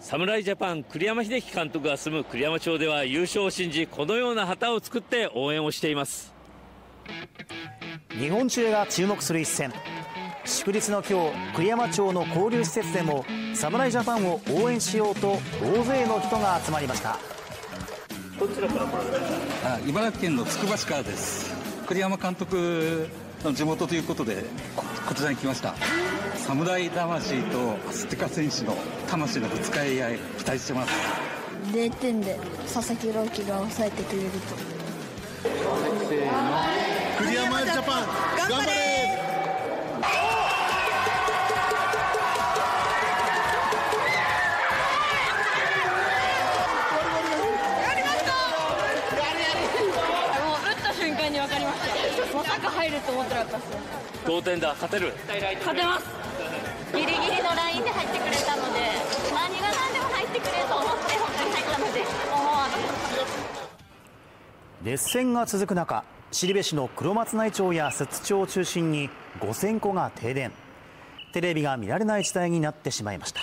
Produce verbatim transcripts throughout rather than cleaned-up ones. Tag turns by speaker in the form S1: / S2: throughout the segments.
S1: 侍ジャパン栗山英樹監督が住む栗山町では優勝を信じ、このような旗を作って応援をしています。
S2: 日本中が注目する一戦。祝日の今日、栗山町の交流施設でも侍ジャパンを応援しようと大勢の人が集まりました。
S3: どちらから来られました？あ、茨城県のつくば市からです。栗山監督の地元ということで こ, こちらに来ました。侍魂とアステカ選手の魂のぶつかり合い期待してます。
S4: ぜろてんで佐々木朗希が抑えてくれると。
S5: せーの、栗山ジャパン頑張れ。
S4: まさか入ると思ってなかったです。
S1: 同点だ、勝てる。
S4: 勝てます。ギリギリのラインで入ってくれたので、何が何でも入ってくれと思って本当に入ったので、思わ
S2: ず。熱戦が続く中、後部市の黒松内町や寿都町を中心にごせんこが停電。テレビが見られない時代になってしまいました。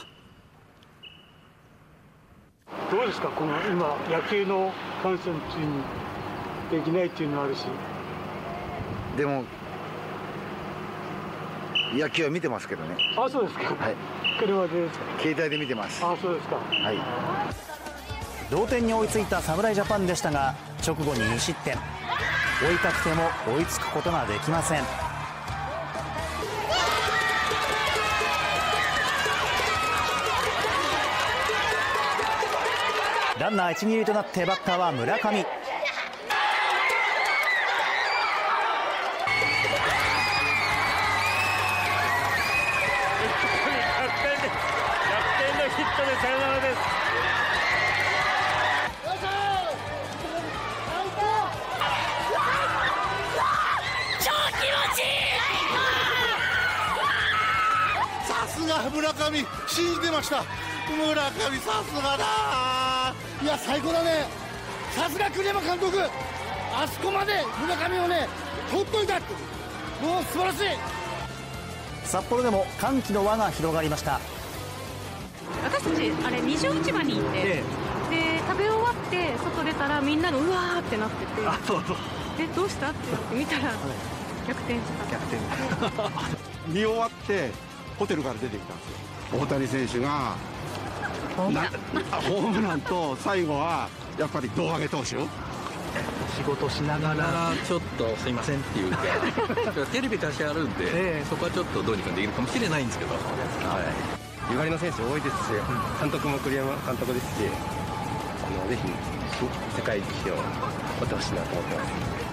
S6: どうですか、この今野球の観戦中にできないっていうのもあるし。
S7: でも野球は見てますけどね。
S6: あ、そうですか。
S7: はい。
S6: 車で
S7: 携帯で見てます。
S6: あ、そうですか。
S7: はい。
S2: 同点に追いついた侍ジャパンでしたが、直後にに失点。追いたくても追いつくことができません。ランナー一二塁となってバッターは村上。
S1: ヒットでサヨナラです。
S4: 超気持ちいい。
S5: さすが村上、信じてました。村上さすがだ。いや最高だね。さすが栗山監督、あそこまで村上をね取っといたって、もう素晴らしい。
S2: 札幌でも歓喜の輪が広がりました。
S8: 私たちあれ二条市場に行って、ええ、で食べ終わって外出たらみんなのうわーってなってて、
S7: あ、そうそう。
S8: え、どうしたって言って見たら逆転した。
S7: 逆転。
S9: 見終わってホテルから出てきたんですよ。大谷選手がホームランホームランと最後はやっぱり胴上げ投手。
S10: 仕事しながらちょっとすいませんっていうかテレビ出しあるんで、ええ、そこはちょっとどうにかできるかもしれないんですけど、はい、
S11: ゆかりの選手多いですし、監督も栗山監督ですし、あのぜひ世界一を取ってほしいなと思ってます。